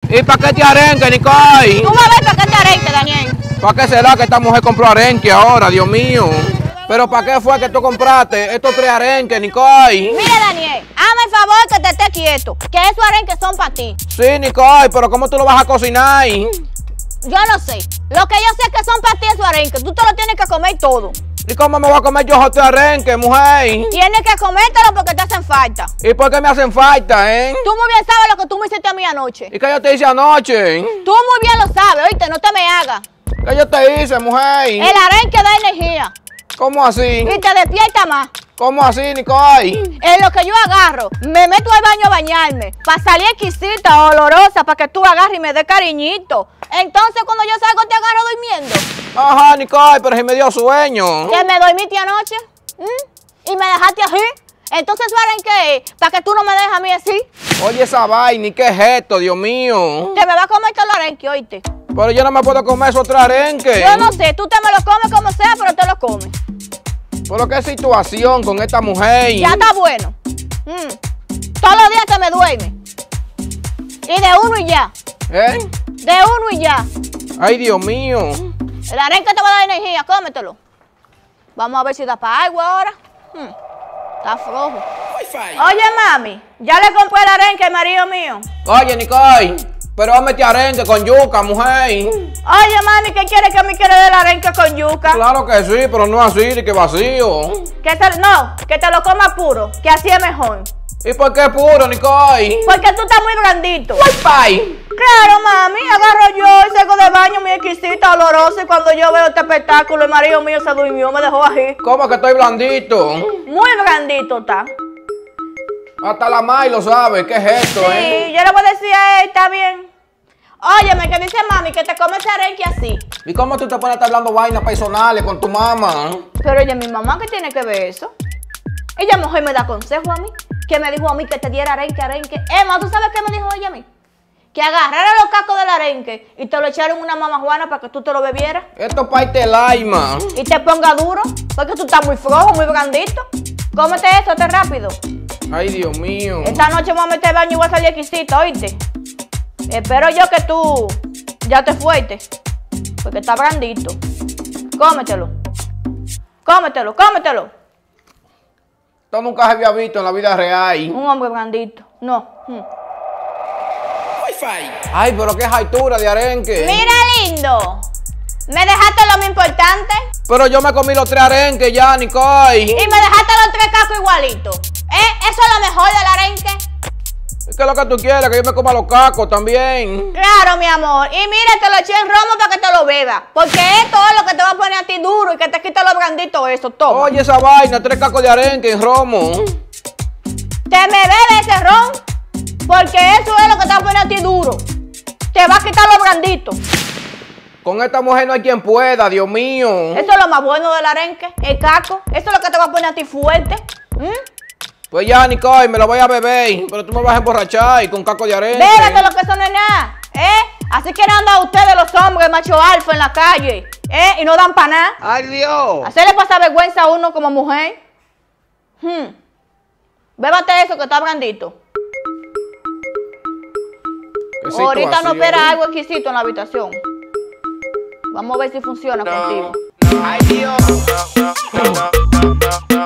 ¿Y para qué te arenque, Nicole? Tú me ves para qué te arenque, Daniel. ¿Para qué será que esta mujer compró arenque ahora, Dios mío? ¿Pero para qué fue que tú compraste estos 3 arenques, Nicole? Mira, Daniel, hazme el favor que te estés quieto, que esos arenques son para ti. Sí, Nicole, pero ¿cómo tú lo vas a cocinar? Yo no sé. Lo que yo sé es que son para ti esos arenques. Tú te lo tienes que comer todo. ¿Y cómo me voy a comer yo estos arenques, mujer? Tienes que comértelo porque te hacen falta. ¿Y por qué me hacen falta, Tú muy bien sabes lo que tú me hiciste a mí anoche. ¿Y qué yo te hice anoche? Tú muy bien lo sabes, oíste, no te me hagas. ¿Qué yo te hice, mujer? El arenque da energía ¿Cómo así? y te despierta más. ¿Cómo así, Nicole? En lo que yo agarro, me meto al baño a bañarme, para salir exquisita, olorosa, para que tú agarres y me des cariñito. Entonces, cuando yo salgo, te agarro durmiendo. Ajá, Nicole, pero si me dio sueño. Que me dormiste anoche, y me dejaste así. Entonces, ¿saben qué? Para que tú no me dejes a mí así. Oye, esa vaina, ¿y qué es esto, Dios mío? Te me vas a comer todo el arenque, oíste. Pero yo no me puedo comer esos 3 arenques. Yo no sé, tú te me lo comes como sea, pero te lo comes. Pero qué situación con esta mujer. Ya está bueno. Todos los días te me duerme. Y de uno y ya. ¿Eh? De uno y ya. Ay, Dios mío. El arenque te va a dar energía, cómetelo. Vamos a ver si da para algo ahora. Está flojo. Oye, mami, ya le compré el arenque al marido mío. Oye, Nicole, pero dame este arenque con yuca, mujer. Oye, mami, ¿qué quiere que a mí quiere del arenque con yuca? Claro que sí, pero no así, de que vacío. No, que te lo comas puro, que así es mejor. ¿Y por qué puro, Nicole? Porque tú estás muy blandito. Wi-Fi. Claro, mami, agarro yo y salgo de baño muy exquisita, olorosa, y cuando yo veo este espectáculo, el marido mío se durmió, me dejó así. ¿Cómo que estoy blandito? Muy blandito está. Hasta la May lo sabe, ¿qué es esto, Sí, yo le voy a decir a él, está bien. Óyeme, que dice mami que te come ese arenque así. ¿Y cómo tú te pones a estar hablando vainas personales con tu mamá? Pero ella, mi mamá, ¿qué tiene que ver eso? Ella mejor me da consejo a mí, que me dijo a mí que te diera arenque. Emma, ¿tú sabes qué me dijo ella a mí? Que agarrara los cacos del arenque y te lo echaron en una mamajuana para que tú te lo bebieras. Esto es parte del alma. Y te ponga duro, porque tú estás muy flojo, muy blandito. Cómete eso, te rápido. Ay, Dios mío. Esta noche me voy a meter al baño y voy a salir exquisito, ¿oíste? Espero yo que tú ya te fuiste, porque está blandito. Cómetelo. Cómetelo, cómetelo. Esto nunca se había visto en la vida real. Un hombre blandito. No. Wi-Fi. Ay, pero qué altura de arenque. Mira, lindo. ¿Me dejaste lo más importante? Pero yo me comí los 3 arenques ya, Nicole. Y me dejaste los 3 cacos igualitos. ¿Eso es lo mejor del arenque? ¿Qué es lo que tú quieres? Que yo me coma los cacos también. Claro, mi amor. Y mira, te lo eché en romo para que te lo bebas. Porque esto es lo que te va a poner a ti duro y que te quita lo blandito eso. Toma. Oye, esa vaina, 3 cacos de arenque en romo. Te me bebe ese ron, porque eso es lo que te va a poner a ti duro. Te va a quitar lo blandito. Con esta mujer no hay quien pueda, Dios mío. Eso es lo más bueno del arenque, el caco. Eso es lo que te va a poner a ti fuerte. Pues ya, Nicole, me lo voy a beber. Pero tú me vas a emborrachar y con caco de arenque. Bébete lo que eso no es nada. Así quieren andar ustedes los hombres, macho alfa en la calle. Y no dan para nada. ¡Ay, Dios! Hacerle pasar vergüenza a uno como mujer. Bébate eso que está blandito. Ahorita no espera algo exquisito en la habitación. Vamos a ver si funciona contigo. ¡Ay, Dios!